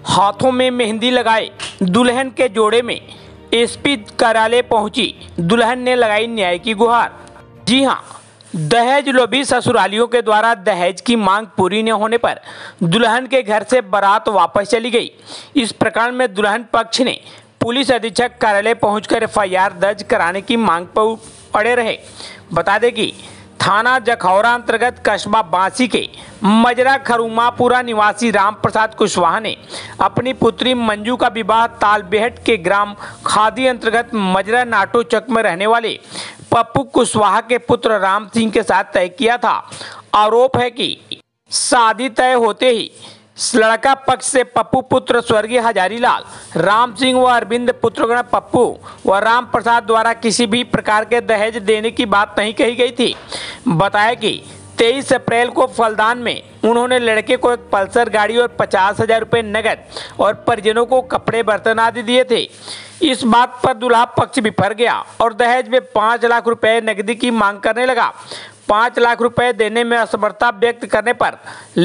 हाथों में मेहंदी लगाए दुल्हन के जोड़े में एसपी कार्यालय पहुंची दुल्हन ने लगाई न्याय की गुहार। जी हां, दहेज लोभी ससुरालियों के द्वारा दहेज की मांग पूरी न होने पर दुल्हन के घर से बारात वापस चली गई। इस प्रकरण में दुल्हन पक्ष ने पुलिस अधीक्षक कार्यालय पहुंचकर एफआईआर दर्ज कराने की मांग पर अड़े रहे। बता दें कि थाना जखौरा अंतर्गत कस्बा बांसी के मजरा खरुमापुरा निवासी राम प्रसाद कुशवाहा ने अपनी पुत्री मंजू का विवाह तालबेहट के ग्राम खादी अंतर्गत मजरा नाटो चक में रहने वाले पप्पू कुशवाहा के पुत्र राम सिंह के साथ तय किया था। आरोप है कि शादी तय होते ही लड़का पक्ष से पप्पू पुत्र स्वर्गीय हजारीलाल, राम सिंह व अरविंद पुत्रगण पप्पू व राम प्रसाद द्वारा किसी भी प्रकार के दहेज देने की बात नहीं कही गई थी। बताया कि 23 अप्रैल को फलदान में उन्होंने लड़के को एक पल्सर गाड़ी और 50,000 रुपये नगद और परिजनों को कपड़े बर्तन आदि दिए थे। इस बात पर दूल्हा पक्ष बिफर गया और दहेज में 5 लाख रुपए नकदी की मांग करने लगा। 5 लाख रुपए देने में असमर्थता व्यक्त करने पर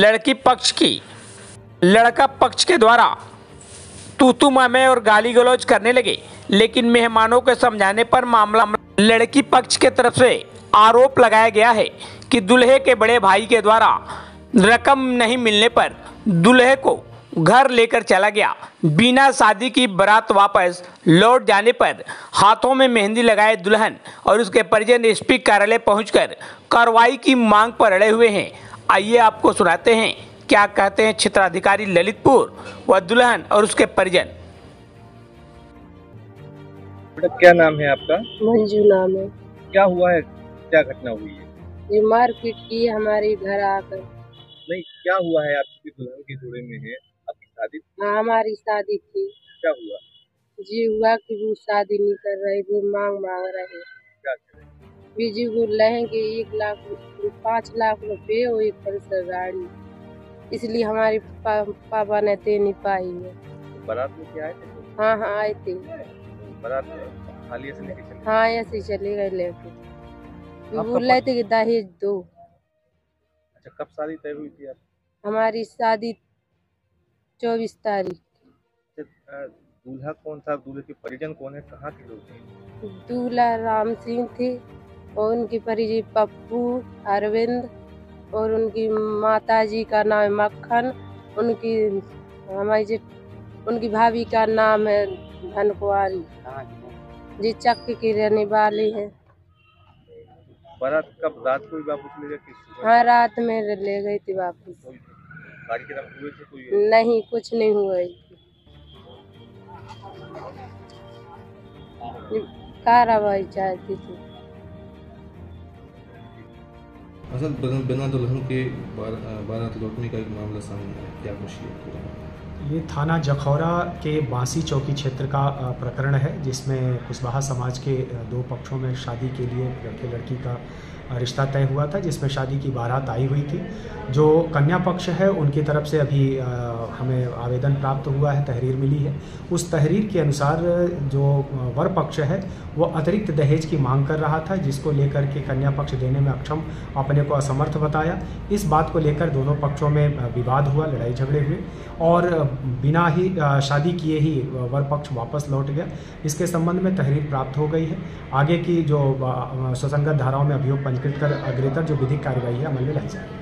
लड़का पक्ष के द्वारा तू मैं और गाली गलौज करने लगे, लेकिन मेहमानों के समझाने पर मामला लड़की पक्ष के तरफ से आरोप लगाया गया है कि दूल्हे के बड़े भाई के द्वारा रकम नहीं मिलने पर दूल्हे को घर लेकर चला गया। बिना शादी की बारात वापस लौट जाने पर हाथों में मेहंदी लगाए दुल्हन और उसके परिजन एसपी कार्यालय पहुंचकर कार्रवाई की मांग पर अड़े हुए हैं। आइए आपको सुनाते हैं क्या कहते हैं क्षेत्राधिकारी ललितपुर व दुल्हन और उसके परिजन। क्या नाम है आपका? मंजू नाम है। क्या हुआ है, क्या घटना हुई है? ये मारपीट की हमारे घर आकर। नहीं, क्या हुआ है? आपकी दुल्हन के जोड़े में है, आपकी शादी? हाँ, हमारी शादी थी। क्या हुआ? जी हुआ कि वो शादी नहीं कर रहे, वो मांग रहे। क्या कर रहे? बीजी को लहेंगे 5 लाख रुपए और एक पल्सर गाड़ी, इसलिए हमारे पापा ने दे नहीं पाई है। बारात में क्या आए थे? हाँ आए थे। बारात में खाली ऐसे लेके चले? हाँ, ऐसे चले गए लेके। बोल रहे थे कि दहेज दो। अच्छा, कब शादी तय हुई थी आप? हमारी शादी 24 तारीख। दूल्हा कौन था? दूल्हे के परिजन कौन है? कहाँ के लोग थे? दूल्हा राम सिंह थे और उनकी परिजन पप्पू, अरविंद और उनकी माताजी का नाम है मक्खन। उनकी भाभी का नाम है धनकुआरी, जी चक की रहने वाली है। बारात कब रात को वापस ले गए? हाँ, रात में ले गई थी वापस। गाड़ी के नाम हुए थे कोई? नहीं, कुछ नहीं हुआ। कार्रवाई चाहती थी। असल बिना दुल्हन के बारात लौटने का एक मामला सामने आया, क्या कुछ ये? ये थाना जखौरा के बांसी चौकी क्षेत्र का प्रकरण है, जिसमें कुशवाहा समाज के 2 पक्षों में शादी के लिए लड़के लड़की का रिश्ता तय हुआ था, जिसमें शादी की बारात आई हुई थी। जो कन्या पक्ष है उनकी तरफ से अभी हमें आवेदन प्राप्त हुआ है, तहरीर मिली है। उस तहरीर के अनुसार जो वर पक्ष है वो अतिरिक्त दहेज की मांग कर रहा था, जिसको लेकर के कन्या पक्ष देने में अक्षम अपने को असमर्थ बताया। इस बात को लेकर दोनों पक्षों में विवाद हुआ, लड़ाई झगड़े हुए और बिना ही शादी किए ही वर पक्ष वापस लौट गया। इसके संबंध में तहरीर प्राप्त हो गई है। आगे की जो सुसंगत धाराओं में अभियोग पंजीकृत कर अग्रेतर जो विधिक कार्रवाई है अमल में लाई जाएगी।